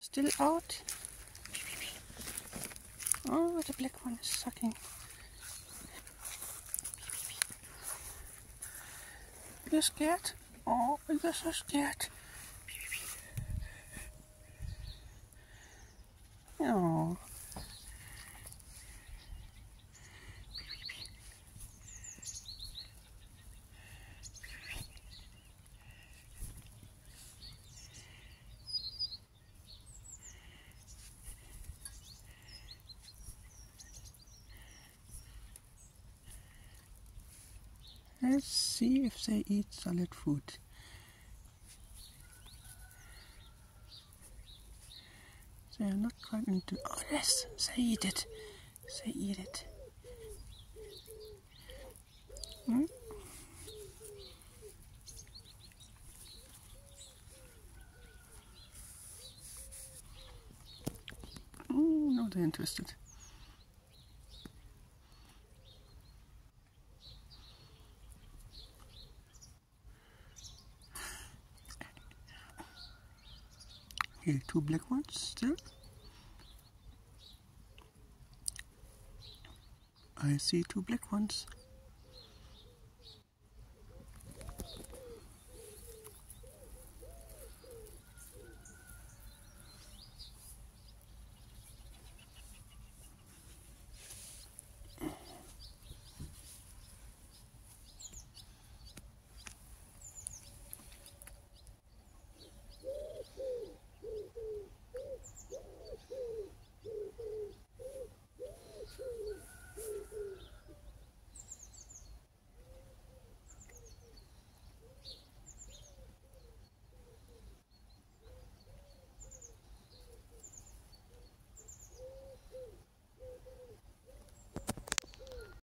Still out. Oh, the black one is sucking. You're scared? Oh, you're so scared. Oh. Let's see if they eat solid food. They are not quite into... Oh yes, they eat it. They eat it. Hmm? Oh, no, they're interested. Here, two black ones still. I see two black ones.